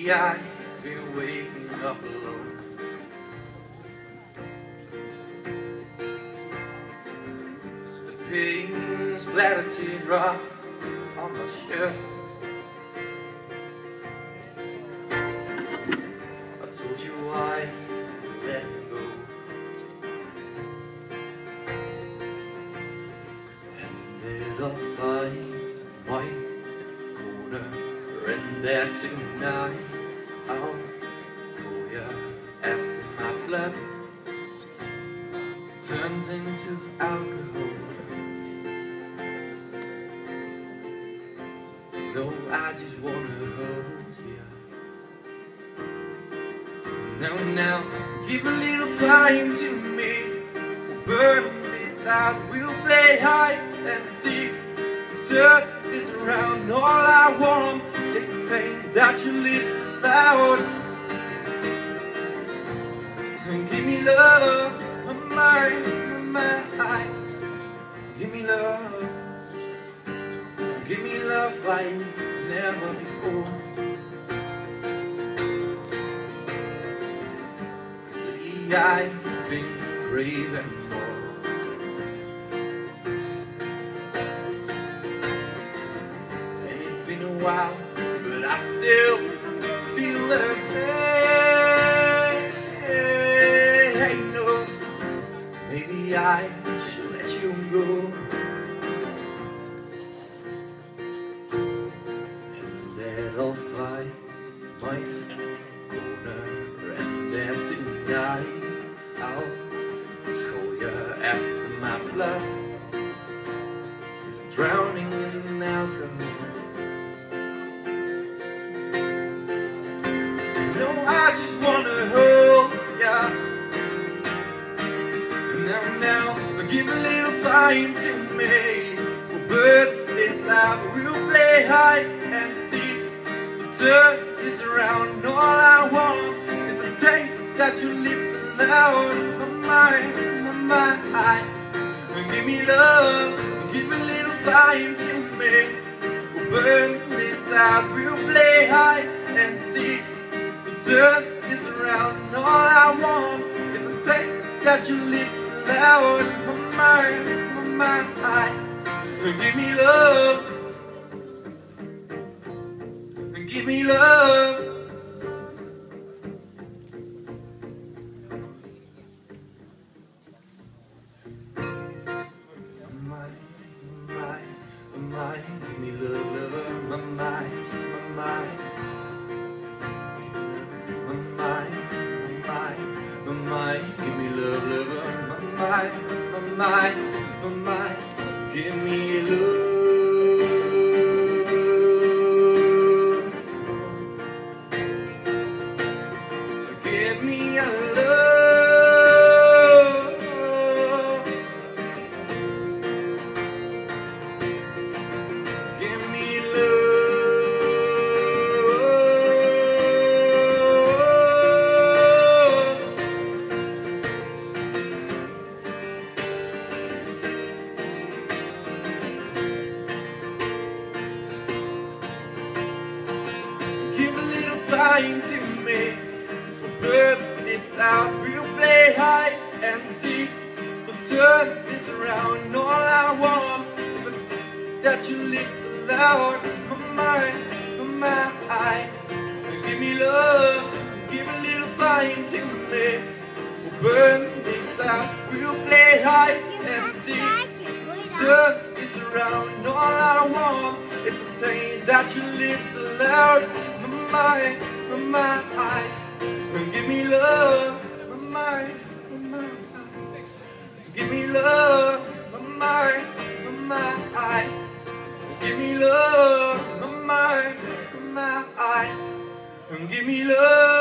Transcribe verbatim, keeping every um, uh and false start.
Lately I've been waking up alone. The pain splattered teardrops on my shirt. I told you why let me go, and then I'll find my corner, and there tonight I'll call ya after my blood turns into alcohol. No, I just wanna hold ya. Now, now, give a little time to me. We'll burn this out, we'll play hide and seek to turn this around. All I want is the taste that your lips allowed. And give me love, my mind, my mind. Give me love, give me love like never before. Cause lately I've been craving more. And it's been a while, but I still feel the same. No, maybe I should let you go. And then I'll fight my corner, and then tonight I'll call you after my blood is drowning in alcohol. No, I just wanna hold ya. Now, now, give a little time to me. We'll burn this out, we'll play hide and seek to turn this around. All I want is a taste that your lips allowed. My mind, my mind. Give me love, give a little time to me. We'll burn this out, we'll play hide and seek to turn this around. All I want is a taste that your lips allowed. My mind, my mind. Give me love, give me love. My mind, my mind. Give me love, love. My mind, my mind. My mind, my mind, my mind. Give me love, love. My mind, my mind, my mind. Give me love. Give me a love. Give me love. Time to me, we'll burn this out, we'll play hide and seek to turn this around. All I want is a taste that your lips allowed. My mind, my mind. Give me love, give a little time to me. We'll burn this out, we'll play hide and seek to turn this around. All I want is a taste that your lips allowed. My mind, my mind. Give me love, my mind, my mind. Give me love, my mind, my mind. Give me love, my mind, my mind. Give me love.